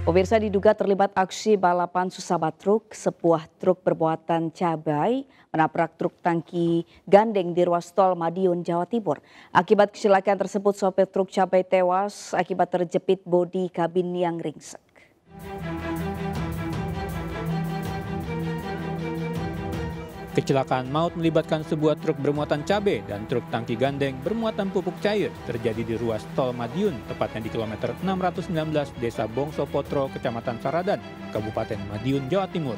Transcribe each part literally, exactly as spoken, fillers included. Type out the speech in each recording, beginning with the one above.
Pemirsa, diduga terlibat aksi balapan susabat truk, sebuah truk bermuatan cabai menabrak truk tangki gandeng di ruas tol Madiun, Jawa Timur. Akibat kecelakaan tersebut, sopir truk cabai tewas akibat terjepit bodi kabin yang ringsek. Kecelakaan maut melibatkan sebuah truk bermuatan cabai dan truk tangki gandeng bermuatan pupuk cair terjadi di ruas tol Madiun, tepatnya di kilometer enam ratus sembilan belas Desa Bongso Potro, Kecamatan Saradan, Kabupaten Madiun, Jawa Timur.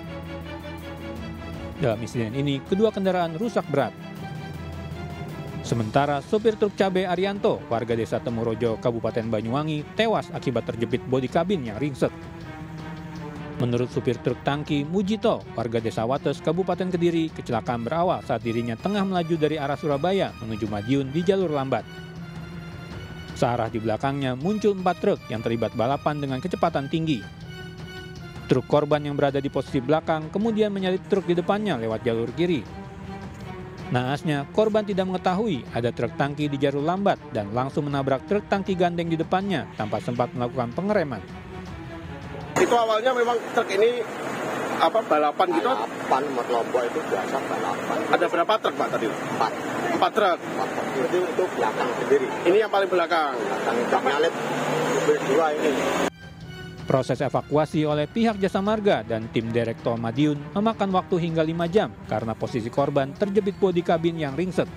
Dalam insiden ini, kedua kendaraan rusak berat. Sementara sopir truk cabai Arianto, warga Desa Temurojo, Kabupaten Banyuwangi, tewas akibat terjepit bodi kabin yang ringsek. Menurut supir truk tangki Mujito, warga Desa Wates, Kabupaten Kediri, kecelakaan berawal saat dirinya tengah melaju dari arah Surabaya menuju Madiun di jalur lambat. Searah di belakangnya muncul empat truk yang terlibat balapan dengan kecepatan tinggi. Truk korban yang berada di posisi belakang kemudian menyalip truk di depannya lewat jalur kiri. Naasnya, korban tidak mengetahui ada truk tangki di jalur lambat dan langsung menabrak truk tangki gandeng di depannya tanpa sempat melakukan pengereman. Itu awalnya memang truk ini apa balapan gitu? Balapan, motor lombok itu biasa balapan. Ada berapa truk Pak tadi? Empat. Empat truk? Empat. Itu, itu belakang sendiri. Ini yang paling belakang? Belakang yang nyalip, berdua ini. Proses evakuasi oleh pihak Jasa Marga dan tim Derek Tol Madiun memakan waktu hingga lima jam karena posisi korban terjepit bodi kabin yang ringsek.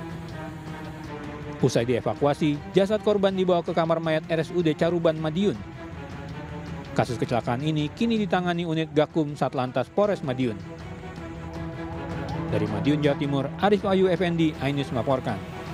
Usai dievakuasi, jasad korban dibawa ke kamar mayat R S U D Caruban Madiun. Kasus kecelakaan ini kini ditangani unit Gakum Satlantas Polres Madiun. Dari Madiun, Jawa Timur, Arif Ayu Effendi, iNews melaporkan.